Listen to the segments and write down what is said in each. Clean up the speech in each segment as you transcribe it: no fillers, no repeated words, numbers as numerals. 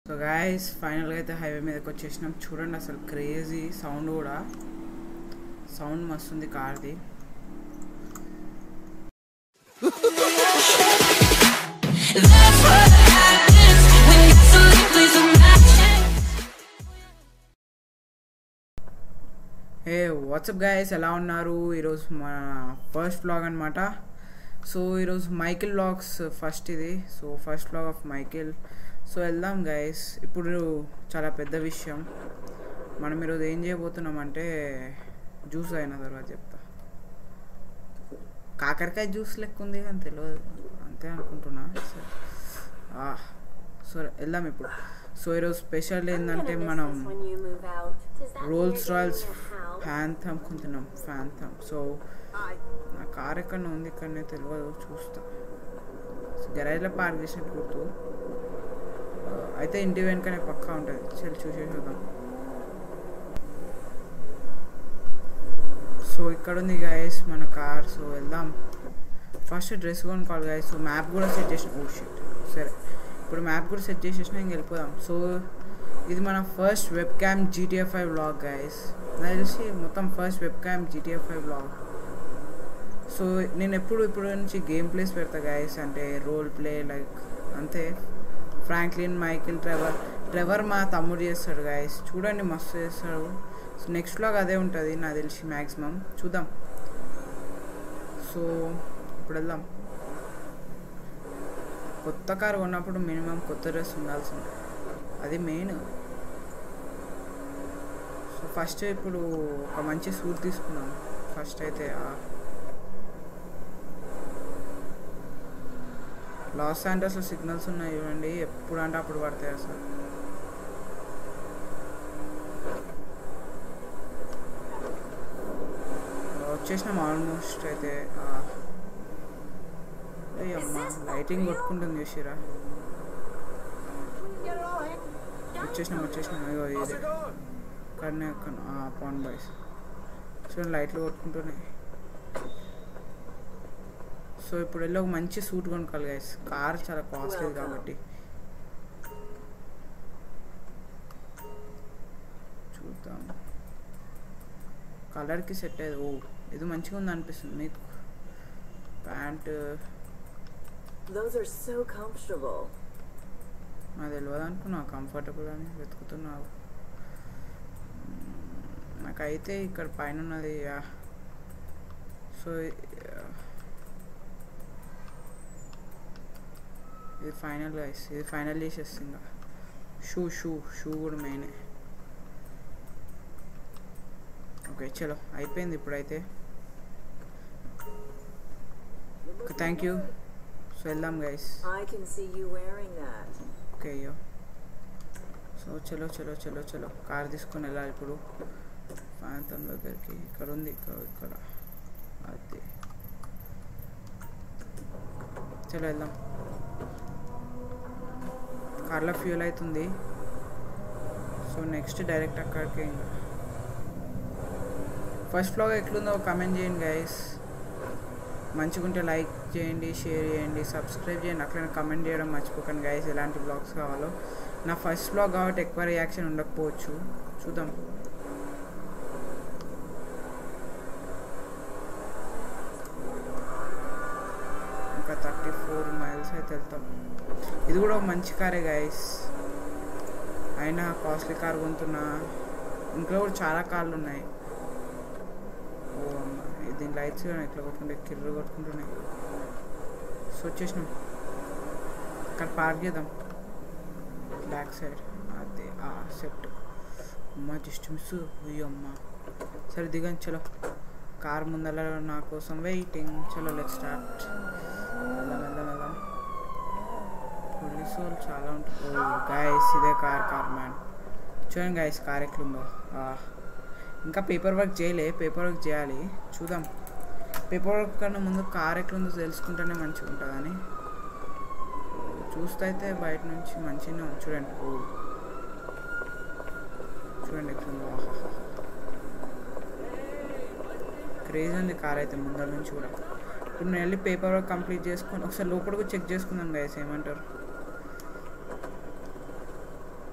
So guys ఫైనల్గా అయితే highway మీదకి వచ్చేసినాం. చూడండి అసలు క్రేజీ సౌండ్, కూడా సౌండ్ మస్తుంది కార్ది. ఏ వాట్సాప్ గాయస్, ఎలా ఉన్నారు? ఈరోజు మన ఫస్ట్ వ్లాగ్ అనమాట. సో ఈరోజు మైకిల్ వ్లాగ్స్ ఫస్ట్ ఇది. So first vlog of Michael. So వెళ్దాం గైస్. ఇప్పుడు చాలా పెద్ద విషయం. మనం ఈరోజు ఏం చేయబోతున్నామంటే జ్యూస్ అయిన తర్వాత చెప్తా. కాకరకాయ జ్యూస్ లెక్క ఉంది అని తెలియదు, అంతే అనుకుంటున్నా. సో వెళ్దాం ఇప్పుడు. సో ఈరోజు స్పెషల్ ఏంటంటే మనం రోల్స్ రాయల్స్ ఫ్యాంథమ్ కొంటున్నాం. ఫ్యాంథమ్. సో నా కార్ ఎక్కడ ఉంది, ఇక్కడనే తెలియదు, చూస్తా. గరాజ్లో పార్క్ చేసినట్టు గుర్తు, అయితే ఇంటి వెనుకనే పక్కా ఉంటుంది. చల్ చూసేద్దాం. సో ఇక్కడ ఉంది గాయస్ మన కార్. సో వెళ్దాం. ఫస్ట్ డ్రెస్ కొనుక్కోవాలి గాయస్. సో మ్యాప్ కూడా సెట్ చేసిన. Oh shit. సరే ఇప్పుడు మ్యాప్ కూడా సెట్ చేసేసిన, ఇంక వెళ్ళిపోదాం. సో ఇది మన first web cam GTA 5 vlog guys. నాకు తెలిసి మొత్తం first web cam GTA 5 vlog. So నేను ఇప్పుడు నుంచి గేమ్ ప్లేస్ పెడతా గాయస్, అంటే రోల్ ప్లే లైక్ అంతే. ఫ్రాంక్లిన్, మైకిల్, ట్రెవర్ మా తమ్ముడు చేస్తాడు గాయస్. చూడండి మస్తు చేస్తాడు. సో నెక్స్ట్ వ్లాగ్ అదే ఉంటుంది నాకు తెలిసి, మ్యాక్సిమం చూద్దాం. సో ఇప్పుడు వెళ్దాం. కొత్త కారు కొన్నప్పుడు మినిమం కొత్త డ్రెస్ ఉండాల్సింది, అది మెయిన్. సో ఫస్ట్ ఇప్పుడు ఒక మంచి సూట్ తీసుకున్నాం. ఫస్ట్ అయితే లాస్ ఏంజల్స్లో సిగ్నల్స్ ఉన్నాయి చూడండి, ఎప్పుడు అంటే అప్పుడు పడతాయి అసలు. వచ్చేసినాం ఆల్మోస్ట్. అయితే అమ్మా లైటింగ్ కొట్టుకుంటుంది చూసిరా. వచ్చేసినాం. అయ్యో ఇదే కన్నా పాన్ బాయ్స్ చూడండి, లైట్లు కొట్టుకుంటున్నాయి. సో ఇప్పుడు వెళ్ళి ఒక మంచి సూట్ కొనుక్కోవాలి గైస్. కార్ చాలా కాస్ట్లీ కాబట్టి చూద్దాం. కలర్కి సెట్ అయ్యేది. ఓ ఇది మంచిగా ఉంది అనిపిస్తుంది మీకు. ప్యాంట్ నాకు తెలియదు అనుకున్నా, కంఫర్టబుల్ అని వెతుకుతున్నావు. నాకైతే ఇక్కడ పైన ఉన్నది. సో ఇది ఫైనల్ గైస్, ఇది ఫైనల్ చేసేస్తుంది. ఇంకా షూ కూడా మెయిన్. ఓకే చలో అయిపోయింది ఇప్పుడైతే. Okay thank you. సో వెళ్దాం గైస్. ఓకే అయ్యో. సో చలో కార్ తీసుకొని వెళ్ళాలి ఇప్పుడు ప్రాంతం దగ్గరికి. ఇక్కడ ఉంది, ఇక్కడ అది. చలో వెళ్దాం. కార్లో ఫ్యూల్ అవుతుంది. సో నెక్స్ట్ డైరెక్ట్ అక్కడికి. ఇంకా ఫస్ట్ వ్లాగ్ ఎట్లుందో కమెంట్ చేయండి గైస్. మంచిగా ఉంటే లైక్ చేయండి, షేర్ చేయండి, సబ్స్క్రైబ్ చేయండి. అట్లనే కమెంట్ చేయడం మర్చిపోకండి గైస్, ఎలాంటి వ్లాగ్స్ కావాలో. నా ఫస్ట్ వ్లాగ్ కాబట్టి ఎక్కువ రియాక్షన్ ఉండకపోవచ్చు, చూద్దాం. ఇంకా 34 మైల్స్ అయితే వెళ్తాం. ఇది కూడా ఒక మంచి కారే గైస్, అయినా కాస్ట్లీ కార్ కొంటున్నా. ఇంట్లో కూడా చాలా కార్లు ఉన్నాయి. ఓ అమ్మ, దీని లైట్స్ కానీ ఎట్లా కొట్టుకుంటే కిర్రు కొట్టుకుంటున్నాయి. సో వచ్చేసినాం. ఇక్కడ పార్క్ చేద్దాం బ్యాక్ సైడ్. అదే సెట్. అమ్మ జస్ట్ మిస్. అయ్యో అమ్మ. సరే దిగండి చలో. కార్ ముందర నా కోసం వెయిటింగ్. చలో లెట్స్ స్టార్ట్. వెళ్దాం. పోలీసు వాళ్ళు చాలా ఉంటుంది. ఓ గాయస్ ఇదే కార్ మ్యాన్. చూడండి గాయస్ కార్ ఎట్లుందో. ఇంకా పేపర్ వర్క్ చేయాలి, చూద్దాం. పేపర్ వర్క్ కన్నా ముందు కార్ ఎట్లుందో తెలుసుకుంటేనే మంచిగా ఉంటుందని. చూస్తే అయితే బయట నుంచి మంచిగా చూడండి. చూడండి ఎట్లుందో. క్రేజ్ ఉంది కార్ అయితే ముందర నుంచి కూడా. ఇప్పుడు నేను వెళ్ళి పేపర్ వర్క్ కంప్లీట్ చేసుకొని ఒకసారి లోపల కూడా చెక్ చేసుకుందాం గైస్, ఏమంటారు?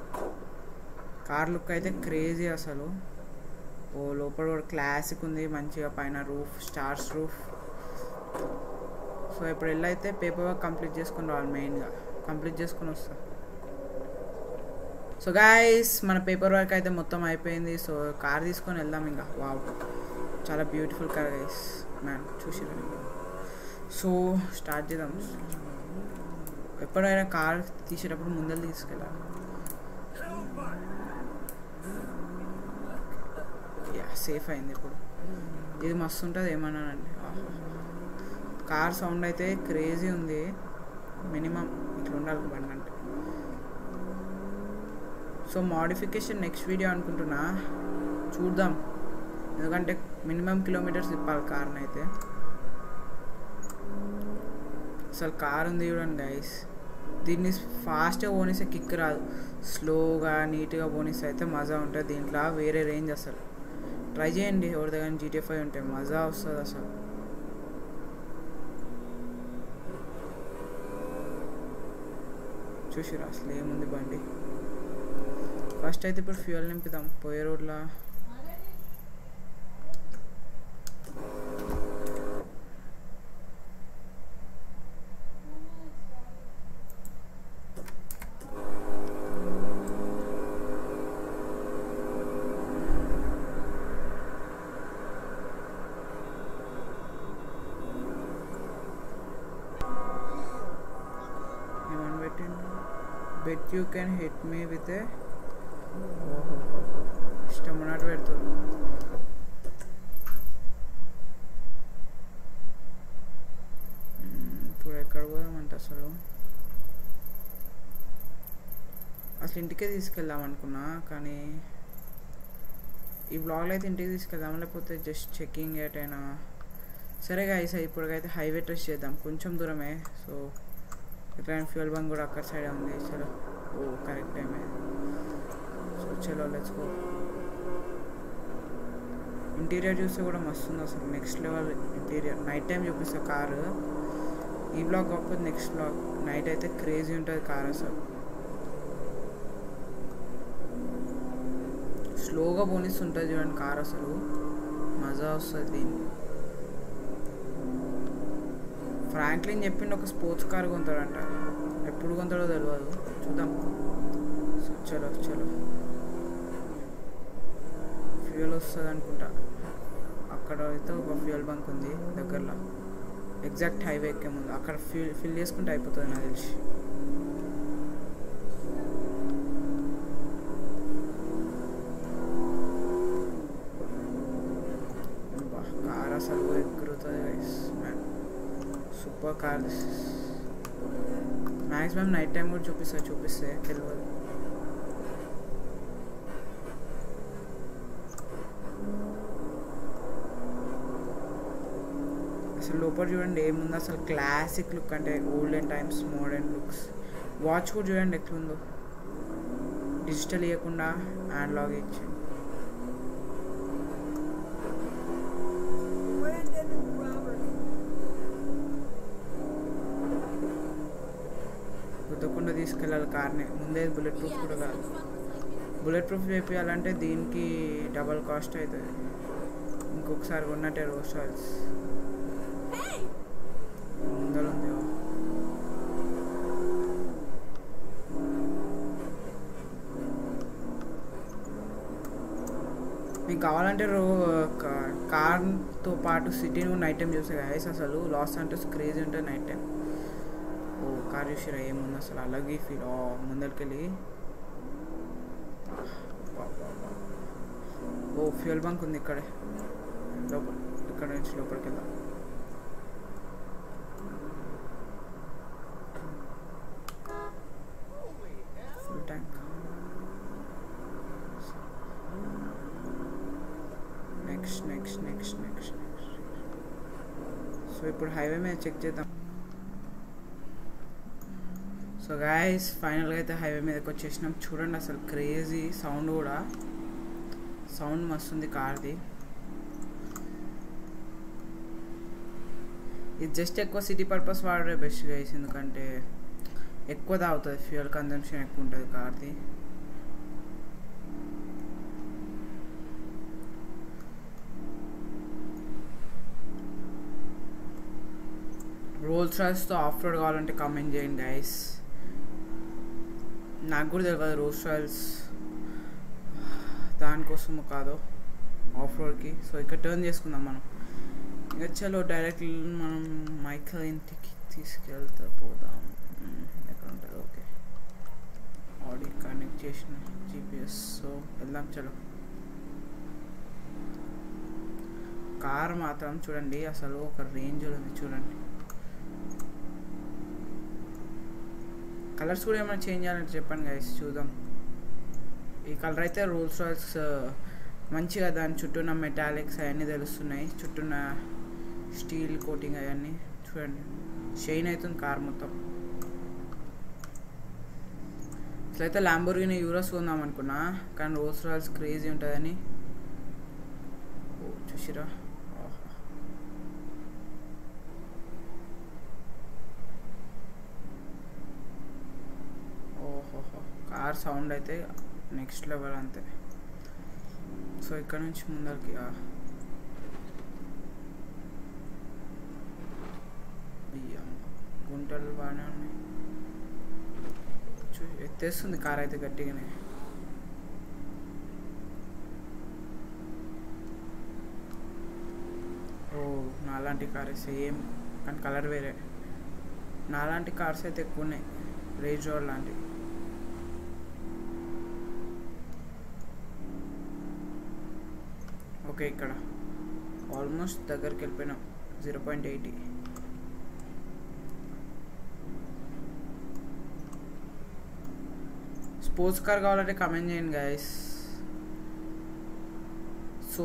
కార్ లుక్ అయితే క్రేజీ అసలు. ఓ లోపల కూడా క్లాసిక్ ఉంది మంచిగా, పైన రూఫ్ స్టార్స్ రూఫ్. సో ఇప్పుడు వెళ్ళైతే పేపర్ వర్క్ కంప్లీట్ చేసుకుని రావాలి, మెయిన్గా కంప్లీట్ చేసుకుని వస్తా. సో గైస్ మన పేపర్ వర్క్ అయితే మొత్తం అయిపోయింది. సో కార్ తీసుకొని వెళ్దాం ఇంకా. వావ్ చాలా బ్యూటిఫుల్ కార్ గైస్, మ్యాన్ చూసిరా. సో స్టార్ట్ చేద్దాం. ఎప్పుడైనా కార్ తీసేటప్పుడు ముందర తీసుకెళ్ళాలి. యా సేఫ్ అయింది ఇప్పుడు. ఇది మస్తు ఉంటుంది ఏమన్నానండి. కార్ సౌండ్ అయితే క్రేజీ ఉంది, మినిమం ఇట్లా ఉండాలి బండి అంటే. సో మోడిఫికేషన్ నెక్స్ట్ వీడియో అనుకుంటున్నా, చూద్దాం. ఎందుకంటే మినిమం కిలోమీటర్స్ తిప్పాలి కార్ని అయితే. అసలు కార్ ఉంది చూడండి గైస్, దీన్ని ఫాస్ట్గా పోనిస్తే కిక్ రాదు, స్లోగా నీట్గా పోనిస్తే అయితే మజా ఉంటుంది. దీంట్లో వేరే రేంజ్ అసలు. ట్రై చేయండి ఎవరి దగ్గర GTA 5 ఉంటే, మజా వస్తుంది అసలు. చూసిరా అసలు ఏముంది బండి. ఫస్ట్ అయితే ఇప్పుడు ఫ్యూయల్ నింపుదాం పోయే రోడ్లో. ఏమని పెట్టిండు, bet you can hit me with a, ఇష్టం ఉన్నట్టు పెడుతుంది. ఇప్పుడు ఎక్కడ పోదామంటే అసలు ఇంటికే తీసుకెళ్దాం అనుకున్నా, కానీ ఈ బ్లాగ్లో అయితే ఇంటికి తీసుకెళ్దాం, లేకపోతే జస్ట్ చెక్కింగ్ ఏటైనా సరే గైస్. ఇప్పటికైతే హైవే టెస్ట్ చేద్దాం, కొంచెం దూరమే. సో ఎక్కడైనా ఫ్యూయల్ బంక్ కూడా అక్కడ సైడ్ ఉంది. చలో ఓ కరెక్ట్ టైమే. సో చలో లెట్స్ గో. ఇంటీరియర్ చూస్తే కూడా మస్తు ఉంది అసలు, next level interior. Night time చూపిస్తా కారు, ఈ బ్లాగ్ కాకపోతే నెక్స్ట్ బ్లాగ్. నైట్ అయితే క్రేజీ ఉంటుంది కార్ అసలు. స్లోగా పోనిస్తుంటుంది చూడండి కార్, అసలు మజా వస్తుంది దీన్ని. ఫ్రాంక్లిన్ చెప్పిండు ఒక స్పోర్ట్స్ కార్ కొంటాడంట, ఎప్పుడు కొంటాడో తెలియదు, చూద్దాం. సో చలో చలో. ఫ్యూయల్ వస్తుంది అనుకుంటా. అక్కడ అయితే ఒక ఫ్యూయల్ బంక్ ఉంది దగ్గరలో, ఎగ్జాక్ట్ హైవే ఎక్కే ముందు. అక్కడ ఫిల్ చేసుకుంటే అయిపోతుంది నాకు తెలిసి. కార్ అసలు ఎగురుతుంది guys, super car. Maximum night time కూడా చూపిస్తే తెలియదు. అసలు లోపల చూడండి ఏముంది అసలు, క్లాసిక్ లుక్ అంటే olden times modern looks. Watch కూడా చూడండి ఎట్లుందో, డిజిటల్ ఇవ్వకుండా హ్యాండ్లాగ్ ఇచ్చి. గుద్దకుండా తీసుకెళ్ళాలి కార్ని, ముందే బుల్లెట్ ప్రూఫ్ కూడా కాదు. బుల్లెట్ ప్రూఫ్ చేయాలంటే దీనికి డబల్ కాస్ట్ అవుతుంది. ఇంకొకసారి కొన్నట్టే రోల్స్ రాయ్స్ ముందర ఉంది. మీకు కావాలంటే కార్తో పాటు సిటీని కూడా నైట్ టైం చూస్తే గైస్, అసలు లాస్ అంటే క్రేజీ ఉంటుంది నైట్ టైం. ఓ కార్ చూసిరా ఏముంది అసలు, అలాగే ఫీల్. ముందరికెళ్ళి ఓ ఫ్యూయల్ బంక్ ఉంది ఇక్కడే లోపల, ఇక్కడ నుంచి లోపలికి వెళ్దాం. Full tank. నెక్స్ట్. సో ఇప్పుడు హైవే మీద చెక్ చేద్దాం. సో గాయస్ ఫైనల్గా అయితే హైవే మీదకి వచ్చేసినాం. చూడండి అసలు క్రేజీ సౌండ్, కూడా సౌండ్ మస్తు ఉంది కార్ది. ఇది జస్ట్ ఎక్కువ సిటీ పర్పస్ వాడే బెస్ట్ గైస్, ఎందుకంటే ఎక్కువ తాగుతుంది, ఫ్యూయల్ కన్జంప్షన్ ఎక్కువ ఉంటుంది కార్ది. రోల్స్ రాయ్స్తో ఆఫ్ రోడ్ కావాలంటే కామెంట్ చేయండి గైస్. నాకు కూడా తెలియదు రోల్స్ రాయ్స్ దానికోసము కాదు ఆఫ్ రోడ్కి. సో ఇక్కడ టర్న్ చేసుకుందాం మనం. ఇంకా చలో డైరెక్ట్ మనం మైకల్ ఇంటికి తీసుకెళ్తా పోదాం. ఎక్కడ ఉంటుంది? ఓకే, ఆడి కనెక్ట్ చేసిన GPS. సో వెళ్దాం చలో. కార్ మాత్రం చూడండి అసలు ఒక రేంజ్ ఉంది చూడండి. కలర్స్ కూడా ఏమైనా చేంజ్ చేయాలంటే చెప్పండి గైస్, చూద్దాం. ఈ కలర్ అయితే రోల్స్ రాయ్స్ మంచిగా దాని చుట్టూన్న మెటాలిక్స్ అవన్నీ తెలుస్తున్నాయి, చుట్టూన్న స్టీల్ కోటింగ్ అవన్నీ చూడండి. షైన్ అవుతుంది కార్ మొత్తం. అసలైతే ల్యాంబోర్గిని యూరోస్ కొందాం అనుకున్నా, కానీ రోల్స్ రాయ్స్ క్రేజీ ఉంటుందని. ఓ చూసిరా, ఓహోహో కార్ సౌండ్ అయితే నెక్స్ట్ లెవెల్ అంతే. సో ఇక్కడ నుంచి ముందరికి గుంటలు బాగానే ఉన్నాయి. ఎత్తేస్తుంది కార్ అయితే గట్టిగానే. ఓ నాలాంటి కార్ సేమ్ కానీ కలర్ వేరే. నాలాంటి కార్స్ అయితే ఎక్కువ ఉన్నాయి, రేంజ్ రోవర్ లాంటివి. ఓకే ఇక్కడ ఆల్మోస్ట్ దగ్గరికి వెళ్ళిపోయినాం. 0.80. స్పోర్ట్స్ కార్ కావాలంటే కమెంట్ చేయండి గైస్. సో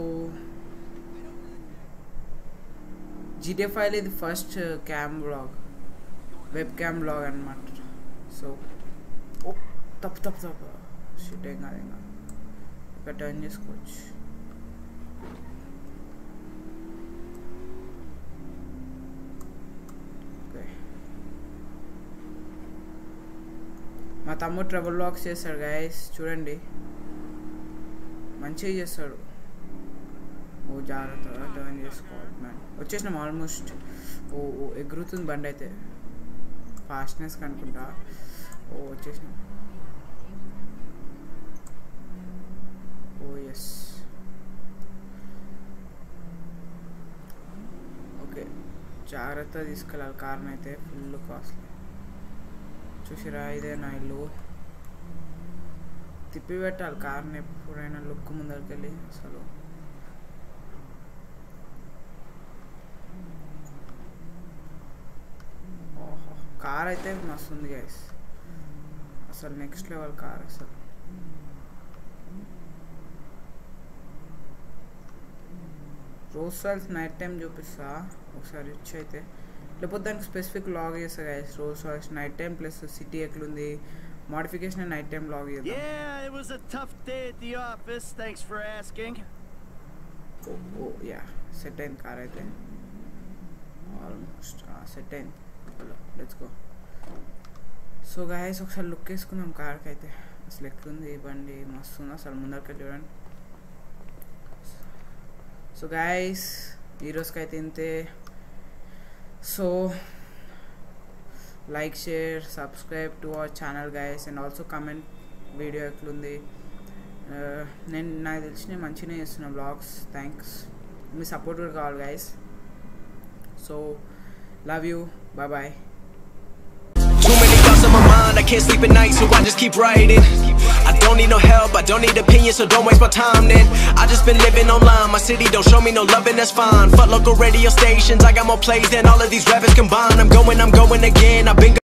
GTA 5 ఇది first cam blog, web cam blog అనమాట. సో ఓ తప్పు షిట్ ఏం కాదు ఇక్కడ టర్న్ చేసుకోవచ్చు. మా తమ్ముడు ట్రబుల్ బ్లాగ్స్ చేస్తాడు గైస్, చూడండి మంచిగా చేస్తాడు. ఓ జాగ్రత్తగా టర్న్ చేసుకోవాలి మ్యాన్. వచ్చేసినాం ఆల్మోస్ట్. ఓ ఎగురుతుంది బండి అయితే, ఫాస్ట్నెస్ కనుకుంటా. ఓ వచ్చేసినాం. ఓ ఎస్ ఓకే, జాగ్రత్తగా తీసుకెళ్ళాలి కార్ని అయితే, ఫుల్ కాస్ట్లీ. చూసిరా ఇదే నా ఇల్లు. తిప్పి పెట్టాలి కార్ని ఎప్పుడైనా లుక్ ముందరికి వెళ్ళి. అసలు ఓహో కార్ అయితే మస్తు ఉంది గైస్, అసలు నెక్స్ట్ లెవెల్ కార్. అసలు రోల్స్ రాయ్స్ నైట్ టైం చూపిస్తా ఒకసారి వచ్చి అయితే, లేకపోతే దానికి స్పెసిఫిక్ లాగ్ చేస్తా guys. Rolls Royce night time plus city ఎట్లుంది మోడిఫికేషన్ నైట్ టైం లాగ్ చేద్దాం. Yeah, it was a tough day at the office. Thanks for asking. Oh yeah set అయింది కార్ అయితే ఆల్మోస్ట్ సెట్ అయింది. Let's go. So guys ఒకసారి look వేసుకుందాం కార్కి అయితే. అసలు ఎట్లుంది ఈ బండి, మస్తు ఉంది అసలు. ముందరికి చూడండి. సో గైస్ ఈరోజుకి అయితే ఇంతే. So like, share, subscribe to our channel guys, and also comment video ఎట్లుంది. నేను నాకు తెలిసిన మంచిగా చేస్తున్నా బ్లాగ్స్. థ్యాంక్స్, మీ సపోర్ట్ కూడా కావాలి guys. So love you, bye bye. Too many thoughts on my mind, I can't sleep at night, so I just keep writing. I don't need no help, I don't need opinions, so don't waste my time then. I just been living online, my city don't show me no love and that's fine. Fuck local radio stations, I got more plays than all of these rappers combined. I'm going again, I've been